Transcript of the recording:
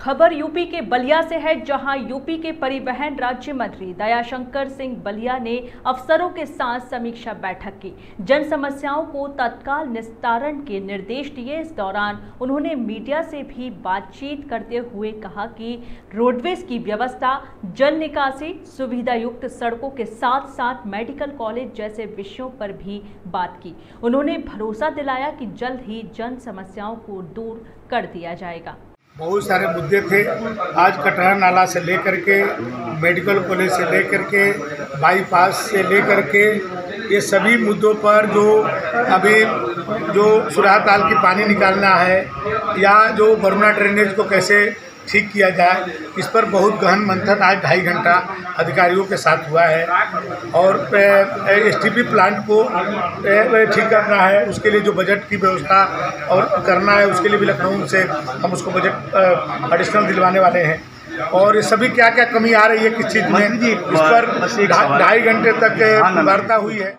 खबर यूपी के बलिया से है, जहां यूपी के परिवहन राज्य मंत्री दयाशंकर सिंह बलिया ने अफसरों के साथ समीक्षा बैठक की। जन समस्याओं को तत्काल निस्तारण के निर्देश दिए। इस दौरान उन्होंने मीडिया से भी बातचीत करते हुए कहा कि रोडवेज की व्यवस्था, जल निकासी, सुविधा युक्त सड़कों के साथ साथ मेडिकल कॉलेज जैसे विषयों पर भी बात की। उन्होंने भरोसा दिलाया कि जल्द ही जन समस्याओं को दूर कर दिया जाएगा। बहुत सारे मुद्दे थे। आज कटरा नाला से लेकर के मेडिकल कॉलेज से लेकर के बाईपास से लेकर के ये सभी मुद्दों पर जो अभी जो सुराह ताल की पानी निकालना है या जो बरुणा ड्रेनेज को कैसे ठीक किया जाए, इस पर बहुत गहन मंथन आज 2.5 घंटा अधिकारियों के साथ हुआ है। और एसटीपी प्लांट को ठीक करना है, उसके लिए जो बजट की व्यवस्था और करना है, उसके लिए भी लखनऊ से हम उसको बजट एडिशनल दिलवाने वाले हैं। और ये सभी क्या क्या कमी आ रही है किस चीज़ में, इस पर 2.5 घंटे तक वार्ता हुई है।